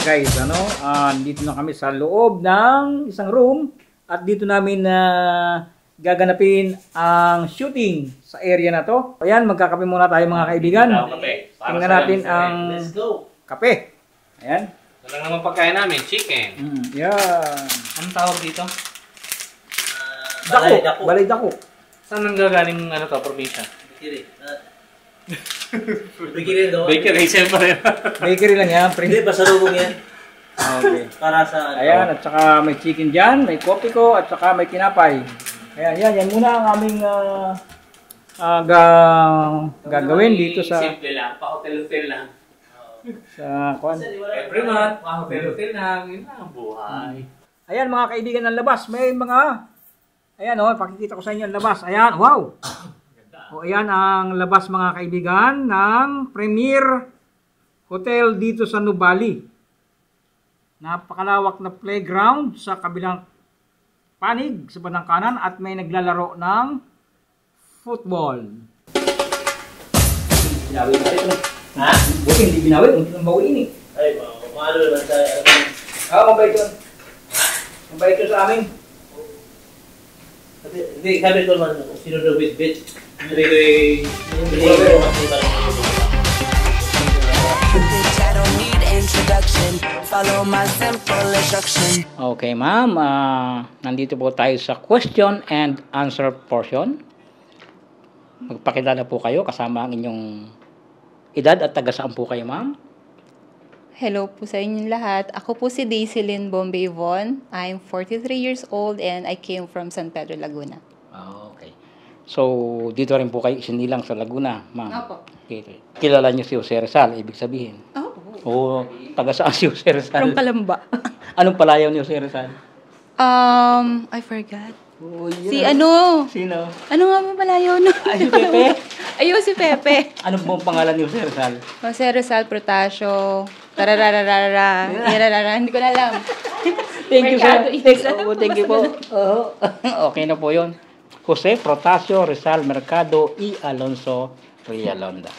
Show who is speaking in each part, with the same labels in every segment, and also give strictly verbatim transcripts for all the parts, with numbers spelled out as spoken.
Speaker 1: guys, ano, uh, dito na kami sa loob ng isang room at dito namin na uh, gaganapin ang shooting sa area na to. Ayan, magkakape muna tayo mga kaibigan. Tingnan natin ang kape. Ayan.
Speaker 2: Ito lang naman pagkain namin, chicken.
Speaker 1: Mm, yan.
Speaker 2: Anong tawag dito?
Speaker 1: Uh, dako. Dako. Balay dako.
Speaker 2: Saan nanggagaling ano to, probinsya?
Speaker 3: Bakery. Bakery daw.
Speaker 2: Bakery, siyempre.
Speaker 1: Bakery lang yan.
Speaker 3: Hindi, pasalubong yan.
Speaker 1: Okay.
Speaker 3: Para sa...
Speaker 1: Ayan, at saka may chicken dyan, may kopi ko, at saka may kinapay. Ayan, yan, yan muna ang aming uh, uh, ga gagawin dito sa...
Speaker 2: Simple lang, pa-hotel-hotel lang.
Speaker 1: Sa kwan.
Speaker 2: Every month, pa-hotel-hotel lang. Yun lang ang buhay.
Speaker 1: Ayan mga kaibigan ng labas, may mga... Ayan o, oh, pakikita ko sa inyo ang labas. Ayan, wow! O ayan ang labas mga kaibigan ng Premier Hotel dito sa Nubali. Napakalawak na playground sa kabilang panig sa bandang kanan at may naglalaro ng football. Binawin na rin. Ha? Buti hindi binawin, hindi nang bawiin eh.
Speaker 3: Ay, mahalo naman tayo.
Speaker 1: Oo, mabait yun. Mabait yun sa amin.
Speaker 3: Hindi, sabi ko naman, sino daw with bit? Hindi ko yung... Hindi ko yung
Speaker 1: Okay, ma'am. Uh, nandito po tayo sa question and answer portion. Magpakilala po kayo kasama ang inyong edad at taga saan po kayo, ma'am?
Speaker 4: Hello po sa inyong lahat. Ako po si Daisy Lynn Bombay Von. I'm forty-three years old and I came from San Pedro, Laguna.
Speaker 1: Oh, okay. So, dito rin po kayo isinilang sa Laguna, ma'am?
Speaker 4: Opo.
Speaker 1: Okay. Kilala niyo si Jose Rizal, ibig sabihin?
Speaker 4: Oo.
Speaker 1: Oo, taga saan si Jose Rizal?
Speaker 4: From Calamba.
Speaker 1: Anong palayaw ni Jose Rizal?
Speaker 4: Um, I forgot.
Speaker 1: Oh,
Speaker 4: Si ano?
Speaker 1: Sino?
Speaker 4: Ano nga ba palayaw no?
Speaker 1: Ay, si Pepe?
Speaker 4: Ayun, si Pepe.
Speaker 1: Ano pong pangalan ni Jose Rizal?
Speaker 4: Jose Rizal Protasio. Tararararara. Yararara. Hindi ko na alam.
Speaker 1: Thank you, sir.
Speaker 4: Mercado,
Speaker 1: Thank,
Speaker 4: Isa.
Speaker 1: oh, thank you po. Oo. Okay na po yun. Jose Protasio Rizal Mercado y Alonso Rialonda.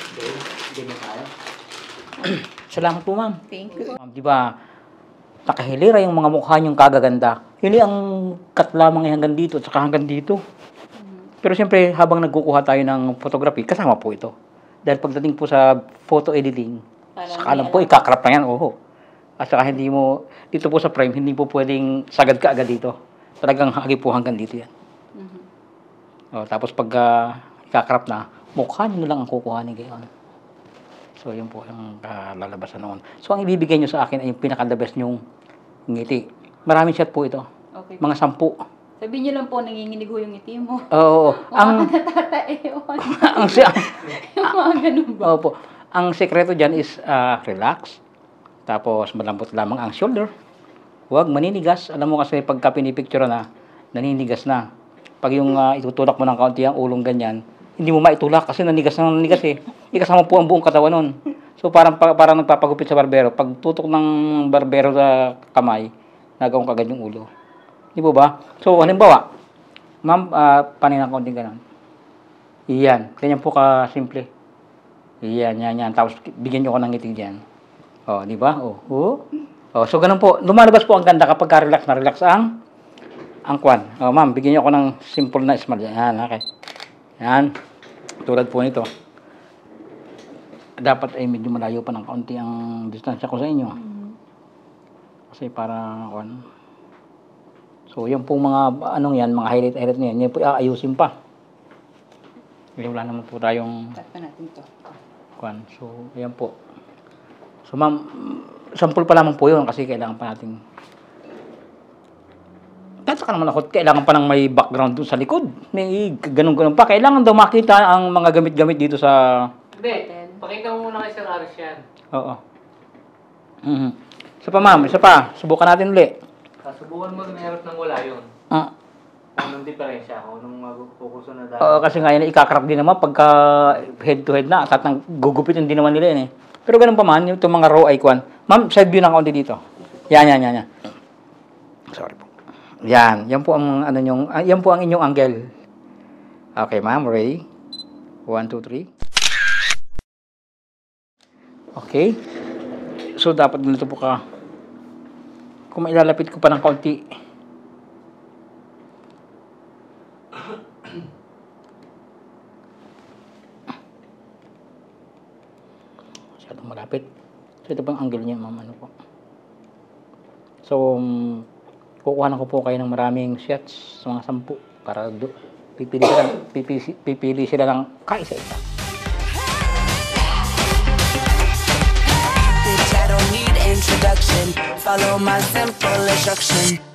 Speaker 1: Salamat po, ma'am.
Speaker 4: Thank you.
Speaker 1: Ma'am, di ba, nakahilira yung mga mukha niyong kagaganda. Hindi ang cut lamang hanggang dito at saka hanggang dito. Pero siyempre, habang nagkukuha tayo ng photography, kasama po ito. Dahil pagdating po sa photo editing, saka lang po, ikakrap na yan, oho. At saka hindi mo, dito po sa frame, hindi po pwedeng sagad ka agad dito. Talagang hagi po hanggang dito yan. Mm-hmm. O, tapos pag uh, ikakrap na, mukha nyo lang ang kukuhanin gayon. So, yun po ang uh, lalabasan noon. So, ang ibibigay nyo sa akin ay yung pinaka-the best nyong ngiti. Maraming shot po ito.
Speaker 4: Okay.
Speaker 1: Mga sampu.
Speaker 4: Sabihin niyo lang po, nanginginig ho yung ngiti mo.
Speaker 1: Oo. Ang,
Speaker 4: natataeon.
Speaker 1: ang, si-
Speaker 4: Yung mga ganun ba?
Speaker 1: Opo. Ang sekreto dyan is uh, relax. Tapos malambot lamang ang shoulder. Huwag maninigas. Alam mo kasi pagka pinipicture na, naninigas na. Pag yung uh, itutulak mo ng kaunti ang ulong ganyan, hindi mo maitulak kasi nanigas na nanigas eh. Ikasama po ang buong katawan nun. So parang, parang nagpapagupit sa barbero. Pag tutok ng barbero sa kamay, nagawang kagad yung ulo. Di po ba? So, halimbawa, ma'am, uh, paninang konting ganun. Iyan. Ganyan po ka-simple. Iyan, yan, yan. Tapos, bigyan nyo ko ng ngiti dyan. O, di ba? O, o. O, so, ganun po. Lumalabas po ang ganda kapag ka-relax na relax ang ang kwan. O, ma'am, bigyan nyo ako ng simple na smile. Yan, okay. Yan. Tulad po nito. Dapat ay medyo malayo pa ng kaunti ang distansya ko sa inyo. Kasi para, kwan. So, yung pong mga, anong yan, mga highlight-highlight na yan, yan po aayusin pa. Kasi wala naman po tayong...
Speaker 4: Cut pa natin to.
Speaker 1: Kwan. So, yan po. So, ma'am, sample pa lamang po yun kasi kailangan pa natin... Tataka naman ako, kailangan pa ng may background doon sa likod. May ganun-ganun pa. Kailangan daw makita ang mga gamit-gamit dito sa...
Speaker 2: Hindi, pakita mo muna kay Sir Aris yan.
Speaker 1: Oo. Mm-hmm. Isa pa, ma'am. Isa pa. Subukan natin ulit.
Speaker 2: Subukan mo mayroon ng wala yun.
Speaker 1: Ah.
Speaker 2: Anong diferensya? Anong mag-focus na dahil?
Speaker 1: Oo, kasi ngayon ikakrap din naman pagka head to head na. At nang gugupitin din naman nila yun eh. Pero ganun pa man, yung mga raw icon. Ma'am, side view ng kaunti dito. Yan, yan, yan, yan. Sorry po. Yan, yan po ang ano yung, ah, yan po ang inyong angle. Okay, ma'am, ready? One, two, three. Okay. So, dapat ganito po ka. Kung mailalapit ko pa ng kaunti. Masyadong malapit. So, ito pang angle niya, ma'am. Ano po. So, um, kukuha na ko po kayo ng maraming shots, mga sampu, para do, pipili sila, pipili, pipili sila ng kaisa-isa.
Speaker 5: Bitch, I don't need introduction. Follow my simple instruction.